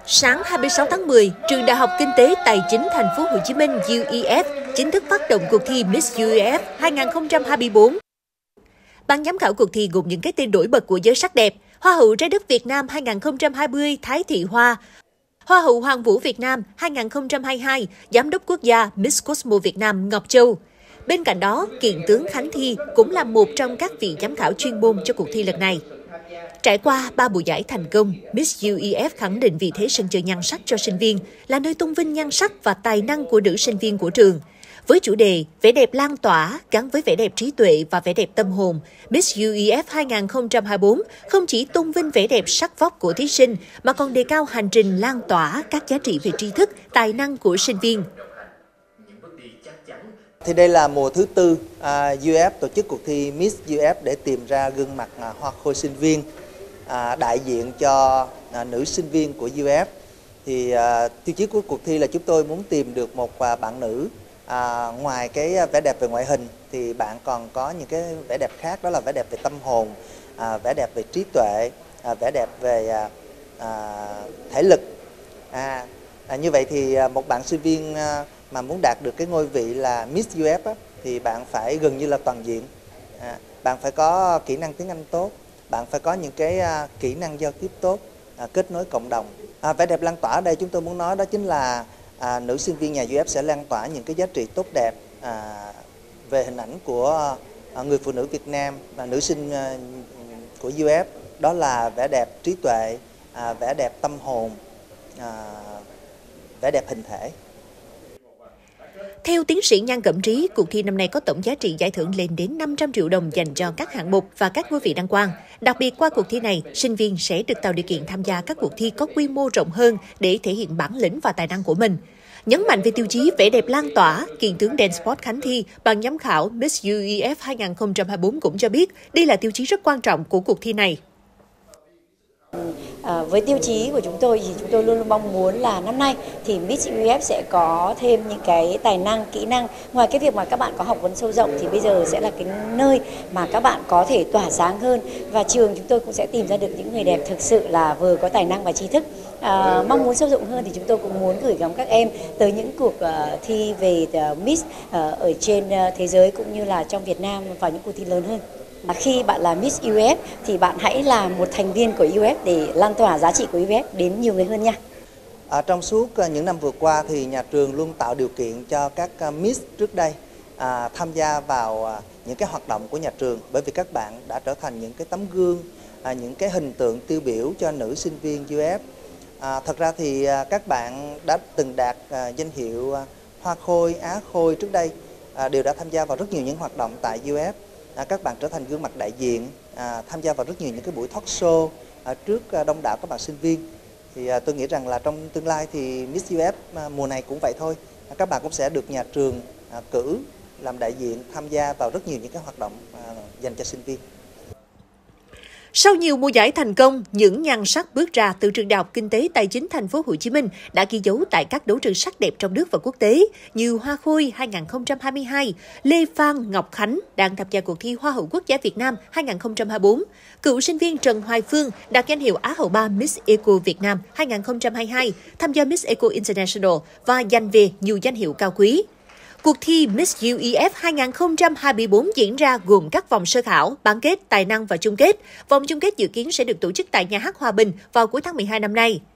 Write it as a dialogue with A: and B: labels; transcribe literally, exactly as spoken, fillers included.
A: Sáng hai mươi sáu tháng mười, Trường Đại học Kinh tế Tài chính Thành phố Hồ Chí Minh U E F chính thức phát động cuộc thi Miss U E F hai không hai tư. Ban giám khảo cuộc thi gồm những cái tên nổi bật của giới sắc đẹp: Hoa hậu Trái đất Việt Nam hai không hai không Thái Thị Hoa, Hoa hậu Hoàng vũ Việt Nam hai không hai hai, Giám đốc quốc gia Miss Cosmo Việt Nam Ngọc Châu. Bên cạnh đó, kiện tướng Khánh Thi cũng là một trong các vị giám khảo chuyên môn cho cuộc thi lần này. Trải qua ba mùa giải thành công, Miss U E F khẳng định vị thế sân chơi nhan sắc cho sinh viên, là nơi tôn vinh nhan sắc và tài năng của nữ sinh viên của trường. Với chủ đề vẻ đẹp lan tỏa gắn với vẻ đẹp trí tuệ và vẻ đẹp tâm hồn, Miss U E F hai không hai tư không chỉ tôn vinh vẻ đẹp sắc vóc của thí sinh mà còn đề cao hành trình lan tỏa các giá trị về tri thức, tài năng của sinh viên.
B: Thì đây là mùa thứ tư uh, U E F tổ chức cuộc thi Miss U E F để tìm ra gương mặt uh, hoa khôi sinh viên, uh, đại diện cho uh, nữ sinh viên của U E F. Thì uh, tiêu chí của cuộc thi là chúng tôi muốn tìm được một uh, bạn nữ uh, ngoài cái vẻ đẹp về ngoại hình thì bạn còn có những cái vẻ đẹp khác, đó là vẻ đẹp về tâm hồn, uh, vẻ đẹp về trí tuệ, uh, vẻ đẹp về uh, uh, thể lực. À, uh, như vậy thì uh, một bạn sinh viên uh, mà muốn đạt được cái ngôi vị là Miss U E F á, thì bạn phải gần như là toàn diện. À, bạn phải có kỹ năng tiếng Anh tốt, bạn phải có những cái uh, kỹ năng giao tiếp tốt, uh, kết nối cộng đồng. À, vẻ đẹp lan tỏa ở đây chúng tôi muốn nói đó chính là uh, nữ sinh viên nhà U E F sẽ lan tỏa những cái giá trị tốt đẹp uh, về hình ảnh của uh, người phụ nữ Việt Nam, uh, nữ sinh uh, của U E F, đó là vẻ đẹp trí tuệ, uh, vẻ đẹp tâm hồn, uh, vẻ đẹp hình thể.
A: Theo tiến sĩ Nhan Cẩm Trí, cuộc thi năm nay có tổng giá trị giải thưởng lên đến năm trăm triệu đồng dành cho các hạng mục và các ngôi vị đăng quang. Đặc biệt qua cuộc thi này, sinh viên sẽ được tạo điều kiện tham gia các cuộc thi có quy mô rộng hơn để thể hiện bản lĩnh và tài năng của mình. Nhấn mạnh về tiêu chí vẻ đẹp lan tỏa, kiện tướng dance sport Khánh Thi, ban giám khảo Miss U E F hai không hai tư cũng cho biết đây là tiêu chí rất quan trọng của cuộc thi này.
C: À, với tiêu chí của chúng tôi thì chúng tôi luôn luôn mong muốn là năm nay thì Miss U E F sẽ có thêm những cái tài năng, kỹ năng. Ngoài cái việc mà các bạn có học vấn sâu rộng thì bây giờ sẽ là cái nơi mà các bạn có thể tỏa sáng hơn, và trường chúng tôi cũng sẽ tìm ra được những người đẹp thực sự là vừa có tài năng và trí thức. À, mong muốn sâu rộng hơn thì chúng tôi cũng muốn gửi gắm các em tới những cuộc uh, thi về uh, Miss uh, ở trên uh, thế giới cũng như là trong Việt Nam vào những cuộc thi lớn hơn. Khi bạn là Miss U E F thì bạn hãy là một thành viên của U E F để lan tỏa giá trị của U E F đến nhiều người hơn nha.
B: À, trong suốt những năm vừa qua thì nhà trường luôn tạo điều kiện cho các Miss trước đây à, tham gia vào những cái hoạt động của nhà trường, bởi vì các bạn đã trở thành những cái tấm gương, à, những cái hình tượng tiêu biểu cho nữ sinh viên U E F. À, thật ra thì à, các bạn đã từng đạt à, danh hiệu à, Hoa khôi, Á khôi trước đây, à, đều đã tham gia vào rất nhiều những hoạt động tại U E F. À, các bạn trở thành gương mặt đại diện, à, tham gia vào rất nhiều những cái buổi talk show à, trước à, đông đảo các bạn sinh viên. Thì à, tôi nghĩ rằng là trong tương lai thì Miss U E F à, mùa này cũng vậy thôi. À, các bạn cũng sẽ được nhà trường à, cử làm đại diện, tham gia vào rất nhiều những cái hoạt động à, dành cho sinh viên.
A: Sau nhiều mùa giải thành công, những nhan sắc bước ra từ Trường Đại học Kinh tế Tài chính Thành phố Hồ Chí Minh đã ghi dấu tại các đấu trường sắc đẹp trong nước và quốc tế như Hoa khôi hai không hai hai, Lê Phan Ngọc Khánh đang tham gia cuộc thi Hoa hậu Quốc gia Việt Nam hai không hai tư, cựu sinh viên Trần Hoài Phương đạt danh hiệu Á hậu ba Miss Eco Việt Nam hai không hai hai, tham gia Miss Eco International và giành về nhiều danh hiệu cao quý. Cuộc thi Miss U E F hai không hai tư diễn ra gồm các vòng sơ khảo, bán kết, tài năng và chung kết. Vòng chung kết dự kiến sẽ được tổ chức tại Nhà hát Hòa Bình vào cuối tháng mười hai năm nay.